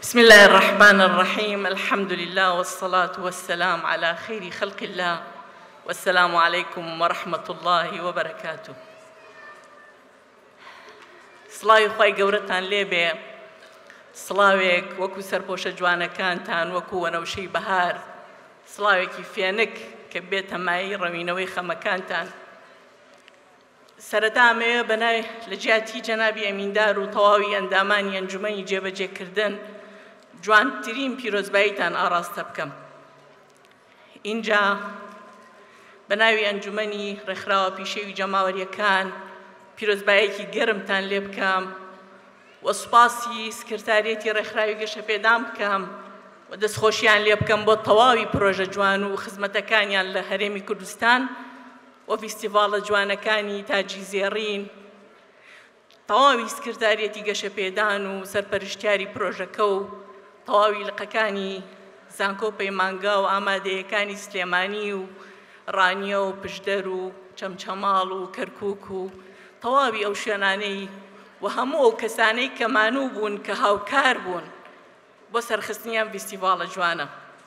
بسم الله الرحمن الرحيم. الحمد لله والصلاة والسلام على خير خلق الله، والسلام عليكم ورحمة الله وبركاته. سڵاوی خوای گەورەتان لێبێ، سڵاوێک وەکو سەرپۆشە جوانەکانتان، وەکو وەنەوشەی بەهار، سڵاوێکی فێنک کە بێتە مای ڕەوینەوەی خەمەکانتان. سەرەتا ئەمەوێ بەناوی لە جیاتی جەنابی ئەمیندار و تەواوی ئەندامانی ئەنجومەنی جێبەجێکردن جوانترین پیرۆزباییتان ئاڕاستە بکەم. اینجا بەناوی ئەنجومەنی ڕێکخراوە پیشەوی جەماوەریەکان پیرۆزباییەکی گەرمتان لێ بکەم و سوپاسی سکرتارێتی ڕێکخراوی گەشەپێدان بکەم و دەستخۆشیان لێ بکەم بۆ تەواوی پرۆژە جوان و خزمەتەکانیان لە هەرێمی کوردستان و فیستیڤاڵە جوانەکانی تاجی زێڕین، تەواوی سکرتارێتی گەشەپێدان و سەرپەرشتیاری پرۆژەکە و تەواوی لقەکانی زانکۆ پەیمانگا و ئامادەیەکانی سلێمانی و ڕانیە و پشدەر و چەمچەماڵ و کەرکووک و تەواوی ئەو شوێنانەی و هەموو ئەو کەسانەی کە مانوو بوون کە هاوکار بوون بۆ سەرخستنیان فیستیڤاڵە جوانە.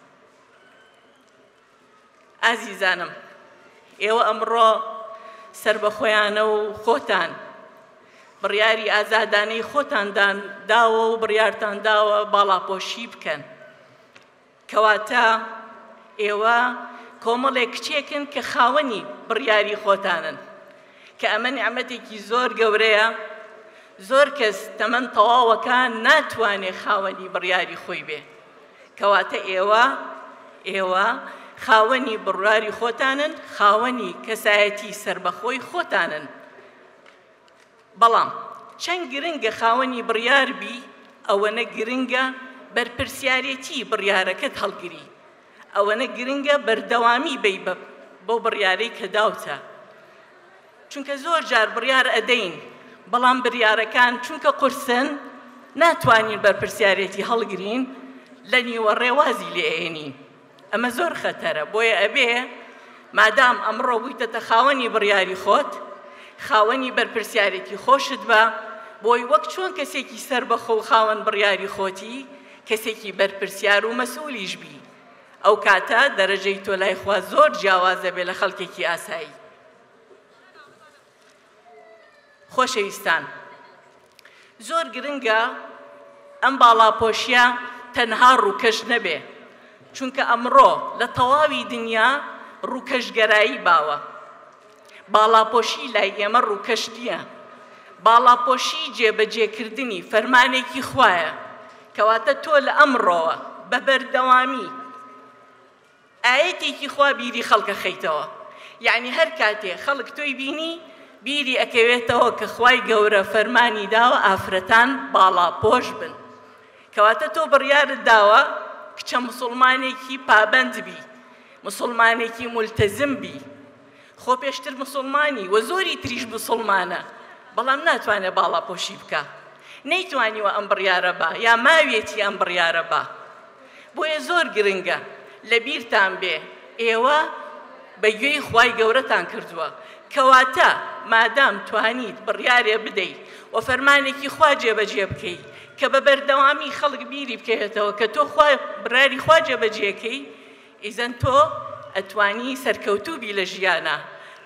ئازیزانم، ئێوە ئەمڕۆ سربەخۆیانە و خۆتان بڕیاری ئازادانەی خۆتاندان داوە و بڕیارتان داوە باڵاپۆشی بکەن، کەواتە ئێوە کۆمەڵێک کچێکن کە خاوەنی بڕیاری خۆتانن، کە ئەمە نیعمەتێکی زۆر گەورەیە. زۆر کەس تەمەن تەواوەکان ناتوانێت خاوەنی بڕیاری خۆی بێ، کەواتە ئێوە خاوەنی بڕیاری خۆتانن، خاوەنی کەسایەتی سربەخۆی خۆتانن. بەڵام چەند گرنگە خاوەنی بڕیار بی، ئەوەنە گرنگە بەرپرسیارەتی بڕیارەکەت هەڵگری، ئەوەنە گرنگە بەردەوامی بی بۆ بڕیارەی کە داوتە. چونکە زۆر جار بڕیار ئەدەین، بەڵام بڕیارەکان چونکە قورسن ناتوانین بەرپرسیارەتی هەڵگرین، لە نیوە ڕێوازی لێئێنین. ئەمە زۆر خەتەرە، بۆیە ئەبێ مادام ئەمڕۆ بوویتەتە خاوەنی بڕیاری خۆت، خاوەنی بەرپرسیارێتی خۆشت بە، بۆی وەک چۆن کەسێکی سەربەخۆ و خاوەن بڕیاری خۆتی، کەسێکی بەرپرسیار و مەسئولیش بی. ئەو کاتە دەرەجەی تۆ لای خوا زۆر جیاوازە بێ لە خەڵکێکی ئاسایی. خۆشەویستان، زۆر گرنگە ئەم باڵاپۆشیە تەنها ڕووکەش نەبێ، چونکە ئەمڕۆ لە تەواوی دنیا ڕووکەشگەرایی باوە. باڵاپۆشی لای ئێمە ڕووکەش نییە، باڵاپۆشی جێبەجێکردنی فەرمانێکی خوایە، کەواتە تۆ لە ئەمڕۆوە بە بەردەوامی ئاەتێکی خوا بیری خەڵکە خەیتەوە. یعنی هەر کاتێ خەڵک تۆی بینی بیری ئەکەوێتەوە کە خوای گەورە فەرمانی داوە ئافرەتان باڵاپۆش بن، کەواتە تۆ بڕیارت داوە کچە موسڵمانێکی پابەند بی، موسڵمانێکی مولتەزم بی. خۆ پێشتر موسڵمانی و زۆری تریش موسڵمانە، بەڵام ناتوانێت باڵاپۆشی بکە، نەیتوانیوە ئەم بڕیارە بە یا ماوێتی ئەم بڕیارە بە. بۆیە زۆر گرنگە لە بیرتان بێ ئێوە بەگوێی خوای گەورەتان کردووە، کەواتە مادام توانیت بڕیارێ بدەیت و فەرمانێکی خوا جێبەجێ بکەیت کە بە بەردەوامی خەڵک بیری بکەوێتەوە کە تۆ بڕیاری خوا جێبەجێکەی، ئیزەن تۆ ئەتوانی سەرکەوتووبی لە ژیانە،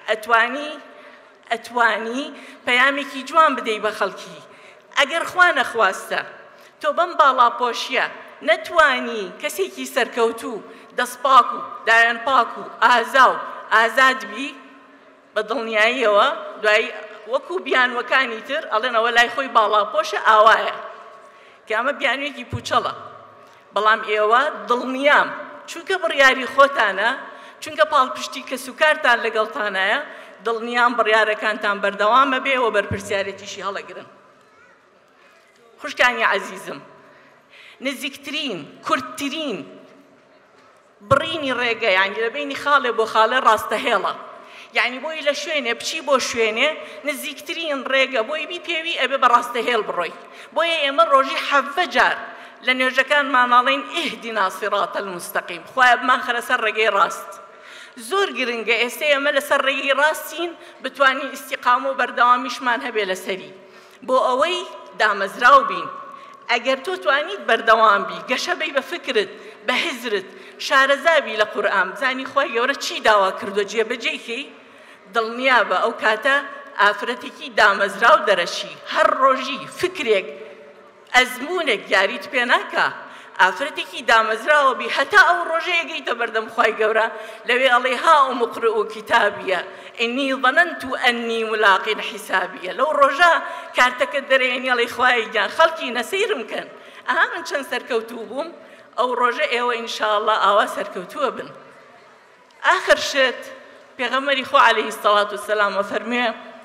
ئەتوانی پەیامێکی جوان بدەی بە خەڵکی. ئەگەر خوا نەخواستە تۆ بەم باڵاپۆشیە نەتوانی کەسێکی سەرکەوتوو دەستپاک و دایان پاک و ئازا و ئازاد بی، بە دڵنیاییەوە دوایی وەکو بیانوەکانی تر ئەڵێنەوە لای خۆی باڵاپۆشە ئاوایە، کە ئەمە بیانوێکی پوچەڵە. بەڵام ئێوە دڵنیام چونکە بڕیاری خۆتانە، چونکە پاڵپشتی کە سوکارتان لەگەڵتانایە، دڵنیام بڕیارەکانتان بەردەوامە بێ و بەرپرسیارەتیشی هەڵەگرن. خوشکانی عەزیزم، نزیکترین کورتترین بڕینی ڕێگە، یعنی لە بینی خاڵێ بۆ خاڵێ ڕاستەهێڵە، یعنی بۆی لە شوێنێ بچی بۆ شوێنێ نزیکترین ڕێگە بۆی بیپێوی ئەبێ بە ڕاستەهێڵ بڕۆی. بۆیە ئێمە ڕۆژی 7 جار لە نوێژەکانمان ناڵێن ئیهدینا الصراط المستەقیم، خوایە بمان خەرە سەر ڕێگەی ڕاست. زۆر گرنگە ئێستا ئێمە لەسەر ڕێگەی ڕاستین، بتوانین ئیستیقامە و بەردەوامیشمان هەبێ لەسەری، بۆ ئەوەی دامەزراو بین. ئەگەر تۆ توانیت بەردەوام بی گەشە بی بە فکرت بە حزرت شارەزابی لە قورئان بزانی خۆی گەورە چی داوا کردو جێبەجێکەی دڵنیا بە ئەو کاتە ئافرەتێکی دامەزرا و دەرەشی هەر ڕۆژی فکرێک ئەزمونێک یاریت پێ ناکە ئافرەتێکی دامەزراوە بی هەتا ئەو ڕۆژەیە گەیتە بەردەم خی گەورە لەوێ ئەڵێ ها مقرئ و کتابیە ئینی ظننت ئەنی ملاق حسابیە لەو ڕۆژە کارتەکە دەرێنی ئەڵێ خوای گیان خەڵکی نەسەیرم کەن ئەها من چەند سەرکەوتوو بووم ئەو ڕۆژە ئێوە ئینشاءڵڵا ئاوا سەرکەوتووە بن ئاخر شت پێغەمبەری خوا عەلەیهی الصەلاة وەسەلام فەرموویە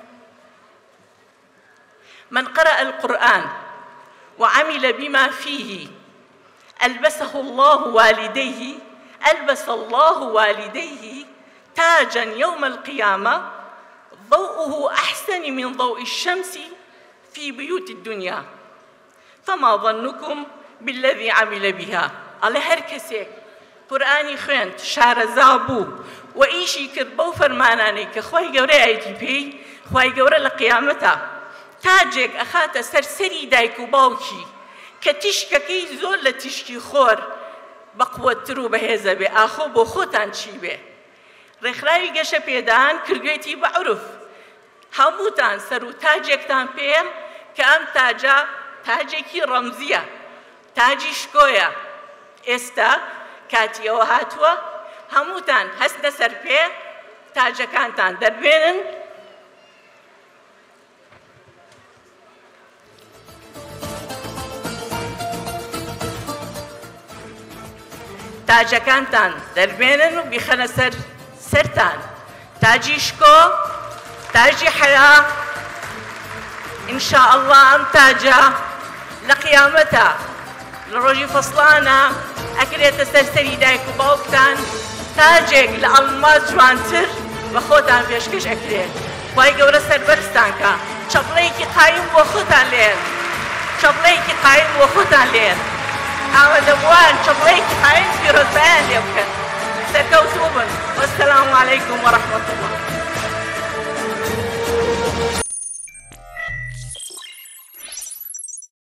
من قرأ القرآن وعمل بما فيه ألبس الله والديه تاجا يوم القيامة ضوءه أحسن من ضوء الشمس في بيوت الدنيا فما ظنكم بالذي عمل بها على هر كسيك قرآني خوينت شارەزا بوو و ئیشی کرد بەو فەرمانانەی کە خی گەورەی ئایەتی پێی خی گەورە لە قیامەتە تاجێک ئەخاتە سەرسەری دایک و باوکی کە تیشکەکەی زۆر لە تیشکی خۆر بەقوەتتر و بەهێزە بێ ئاخۆ بۆ خۆتان چی بێ ڕێکخراوی گەشە پێدان کردوێتی بە عورف هەمووتان سەر و تاجێکتان پێ کە ئەم تاجە تاجێکی ڕەمزیە تاجی شکۆیە ئێستا کاتیەوە هاتووە هەمووتان هەستە سەر پێ تاجەکانتان دەربێنن تاجەکانتان دەربێنن و بیخەنە سەرتان تاجی شکۆ تاجی حیا ئینشاءڵڵا ئەم تاجە لە قیامەتە لە ڕۆژی فەسڵانە ئەکرێتە سەرسەری دایک و باوکتان تاجێک لە ئەڵماس جوانتر بە خۆتان پێشکەش ئەکرێت خی گەورە سەربەرزتان کە چەپڵەیەکی قایم بۆ خۆتان لێن چەپڵەیەکی قایم بۆ خۆتان لێن ئاوەدەبووان چەپڵەیەکی قایم پیرۆزبایان لێ بکەن سەرکەوتوو بن وەسەلام عەلەیکم وەڕەحمەتوڵڵاه